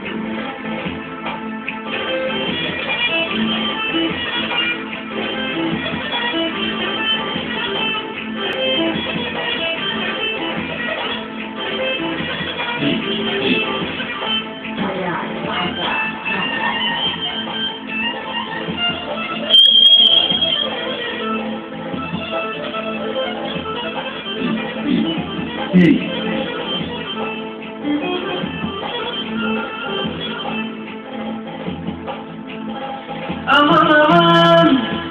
Aman aman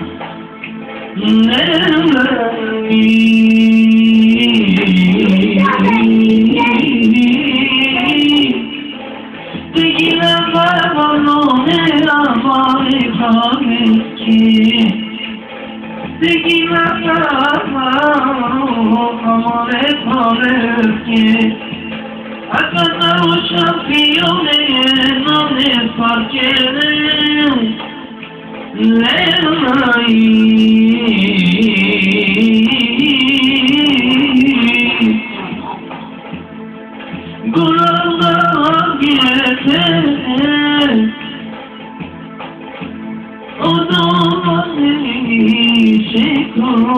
Tequila no me la vale Tequila amore Acá los campeones no me parqueren Gururda getir O zaman şekor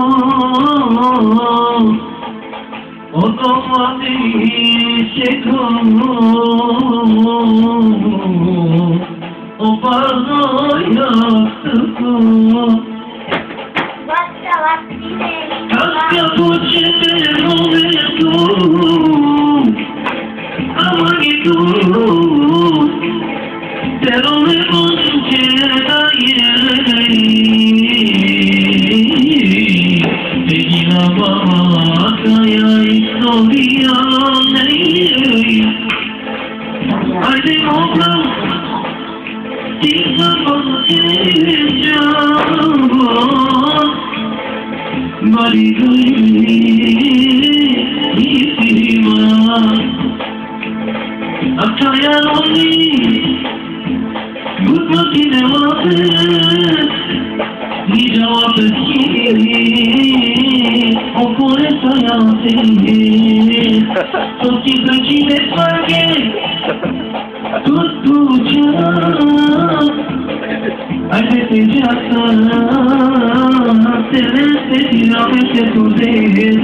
O zaman şekor O barda yaktık Aşka bu çetin oldu Ama gidiyor Terörü bozucuya Tequila bakaya historia Haydi oğlum Tika bakacağım Bari gülüyor Akaya loni Gutmaki ne vakit Ni cevap etki Okure sayatı Soki soki betmage Tuttuca Aydeteceksa Sevese tilavete tuzeyiz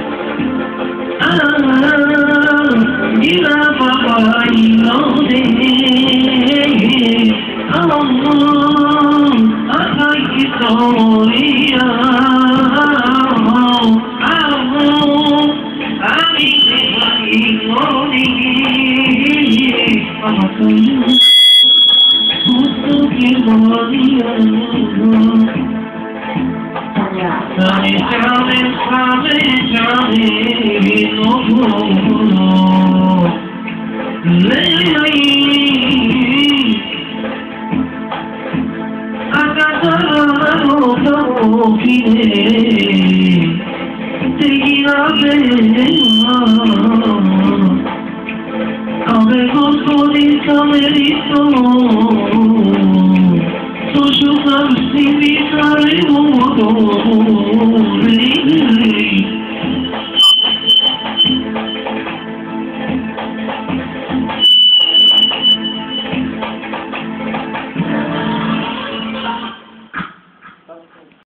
Gila baba inode Allah Akay historia Allah Amine inode Amakayı Mutlu kirmaniya Sani chame no Lei Akataro kine Tequila bella Ave gospodi samerito So shuka simi kare modo